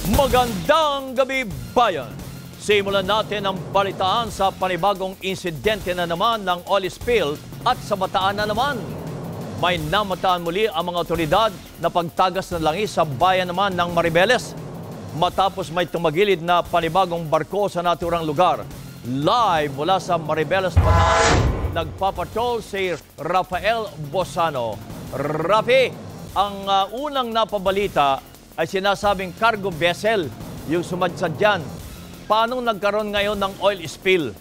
Magandang gabi, bayan! Simulan natin ang balitaan sa panibagong insidente na naman ng oil spill at sa Bataan na naman. May namataan muli ang mga otoridad na pagtagas ng langis sa bayan naman ng Maribeles. Matapos may tumagilid na panibagong barko sa naturang lugar. Live mula sa Maribeles, Bataan, nagpapatrol si Rafael Bosano. Rafi, ang unang napabalita ay sinasabing cargo vessel yung sumadsad dyan. Paano nagkaroon ngayon ng oil spill?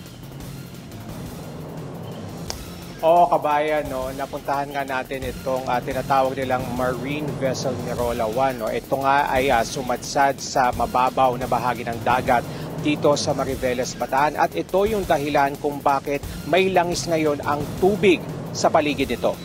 Oo, kabayan, no? Napuntahan nga natin itong tinatawag nilang Marine Vessel Mirola 1. No? Ito nga ay sumadsad sa mababaw na bahagi ng dagat dito sa Maribeles, Bataan. At ito yung dahilan kung bakit may langis ngayon ang tubig sa paligid nito.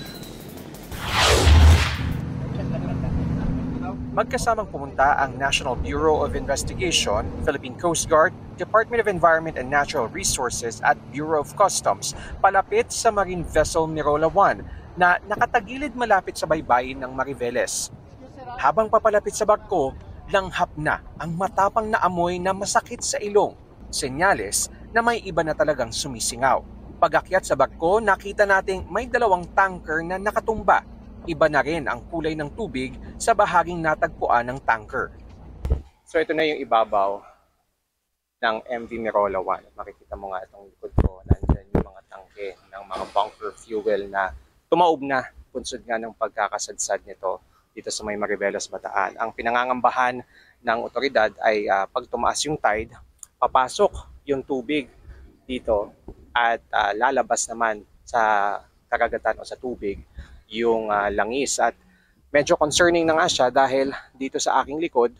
Magkasamang pumunta ang National Bureau of Investigation, Philippine Coast Guard, Department of Environment and Natural Resources at Bureau of Customs palapit sa Marine Vessel Mirola 1 na nakatagilid malapit sa baybayin ng Mariveles. Habang papalapit sa barko, langhap na ang matapang na amoy na masakit sa ilong. Senyales na may iba na talagang sumisingaw. Pag-akyat sa barko, nakita nating may dalawang tanker na nakatumba. Iba na rin ang kulay ng tubig sa bahaging natagpuan ng tanker. So ito na yung ibabaw ng MV Mirola 1. Makikita mo nga itong likod ko. Nandyan yung mga tangke ng mga bunker fuel na tumaob na punsod nga ng pagkakasadsad nito dito sa may Maribeles, Bataan. Ang pinangangambahan ng otoridad ay pag tumaas yung tide, papasok yung tubig dito at lalabas naman sa karagatan o sa tubig yung langis. At medyo concerning na nga siya dahil dito sa aking likod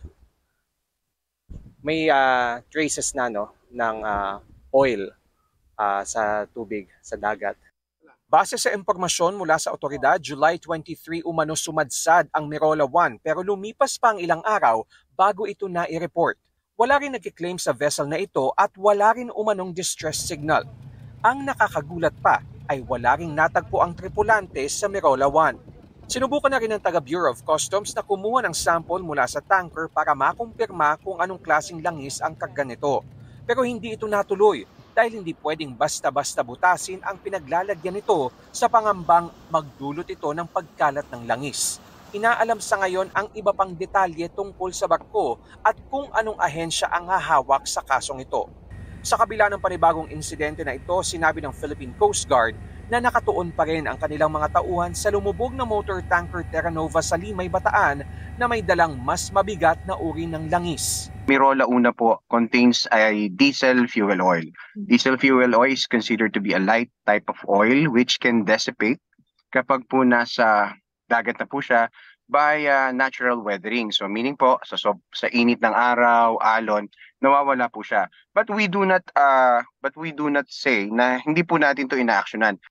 may traces na ng oil sa tubig, sa dagat. Base sa impormasyon mula sa otoridad, July 23 umano sumadsad ang Mirola 1 pero lumipas pa ang ilang araw bago ito na-i-report. Wala rin nagkiklaim sa vessel na ito at wala rin umanong distress signal. Ang nakakagulat pa ay wala ring natagpo ang tripulante sa Mirola 1. Sinubukan na rin ng taga-Bureau of Customs na kumuha ng sample mula sa tanker para makumpirma kung anong klaseng langis ang karga nito. Pero hindi ito natuloy dahil hindi pwedeng basta-basta butasin ang pinaglalagyan nito sa pangambang magdulot ito ng pagkalat ng langis. Inaalam sa ngayon ang iba pang detalye tungkol sa barko at kung anong ahensya ang hahawak sa kasong ito. Sa kabila ng panibagong insidente na ito, sinabi ng Philippine Coast Guard na nakatuon pa rin ang kanilang mga tauhan sa lumubog na motor tanker Terra Nova sa Limay, Bataan na may dalang mas mabigat na uri ng langis. Mirola una po contains ay diesel fuel oil. Diesel fuel oil is considered to be a light type of oil which can dissipate kapag po nasa dagat na po siya by natural weathering. So meaning po sa init ng araw, alon, nawawala po siya. But we do not say na hindi po natin to inaaksyonan.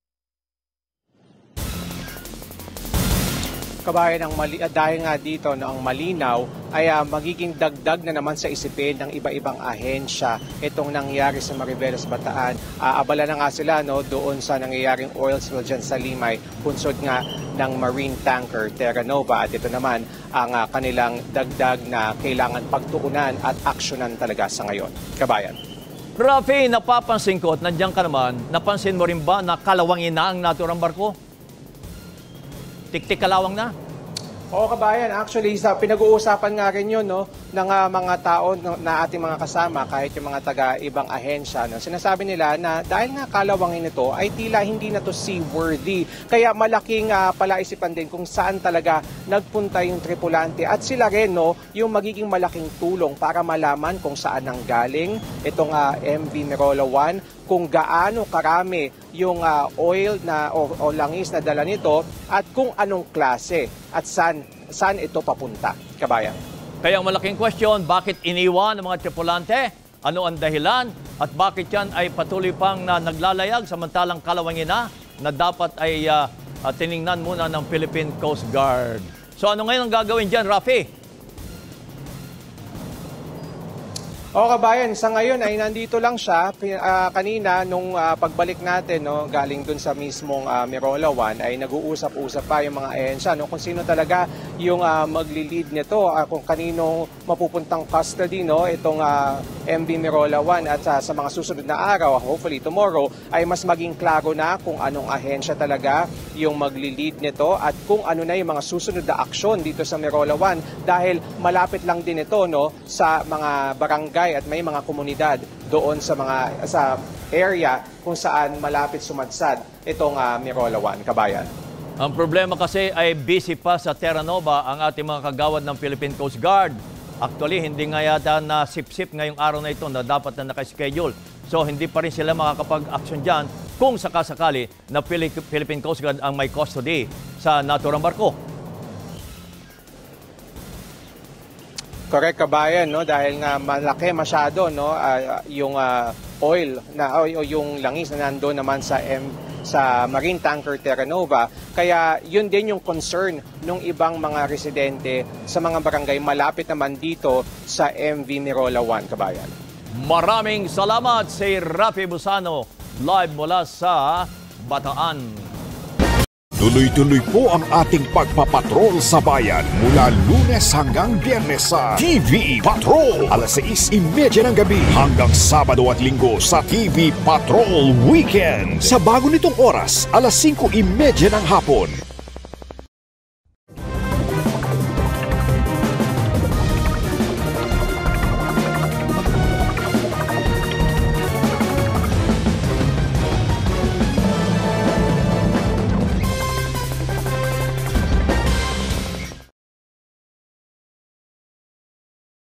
Kabayan, dahil nga dito na ang malinaw ay magiging dagdag na naman sa isipin ng iba-ibang ahensya itong nangyari sa Maribeles, Bataan. Abala na nga sila doon sa nangyayaring oil spill dyan sa Limay, punsod nga ng marine tanker Terra Nova. At ito naman ang kanilang dagdag na kailangan pagtuunan at aksyonan talaga sa ngayon. Kabayan. Rafi, napapansin ko at nandiyan ka naman, napansin mo rin ba na kalawangin na ang naturang barko? Tik-tik kalawang na? Oo, kabayan. Actually, pinag-uusapan nga rin yun ng mga tao na ating mga kasama, kahit yung mga taga-ibang ahensya. Sinasabi nila na dahil nga kalawangin ito ay tila hindi na to seaworthy. Kaya malaking palaisipan din kung saan talaga nagpunta yung tripulante. At sila rin yung magiging malaking tulong para malaman kung saan nanggaling itong MV Mirola 1, kung gaano karami yung oil na o langis na dala nito at kung anong klase at saan ito papunta, kabayan. Kaya ang malaking question, bakit iniwan ng mga tripulante? Ano ang dahilan? At bakit yan ay patuloy pang naglalayag samantalang kalawangin na dapat ay tiningnan muna ng Philippine Coast Guard? So ano ngayon ang gagawin dyan, Rafi? O kabayan, sa ngayon ay nandito lang siya. Kanina nung pagbalik natin, no, galing dun sa mismong Mirola 1 ay nag-uusap-usap pa yung mga ahensya, no, kung sino talaga yung magli-lead nito, kung kanino mapupuntang custody, no, itong MV Mirola 1 at sa mga susunod na araw, hopefully tomorrow, ay mas maging klaro na kung anong ahensya talaga yung magli-lead nito at kung ano na yung mga susunod na aksyon dito sa Mirola 1 dahil malapit lang din ito, no, sa mga barangay at may mga komunidad doon sa area kung saan malapit sumadsad itong Mirola 1, kabayan. Ang problema kasi ay busy pa sa Terra Nova ang ating mga kagawad ng Philippine Coast Guard. Actually, hindi nga yata na sip-sip ngayong araw na ito na dapat na nakaschedule. So, hindi pa rin sila makakapag-action dyan kung sakasakali na Philippine Coast Guard ang may custody sa naturang barko. Correct, kabayan, no, dahil nga malaki masyado, no, yung oil na o yung langis na nandoon naman sa marine tanker Terra Nova. Kaya yun din yung concern ng ibang mga residente sa mga barangay malapit naman dito sa MV Mirola 1, kabayan. Maraming salamat si Rafi Busano live mula sa Bataan. Tuloy-tuloy po ang ating pagpapatrol sa bayan mula Lunes hanggang Biyernes sa TV Patrol. Alas 6:30 ng gabi hanggang Sabado at Linggo sa TV Patrol Weekend. Sa bago nitong oras, alas 5:30 ng hapon.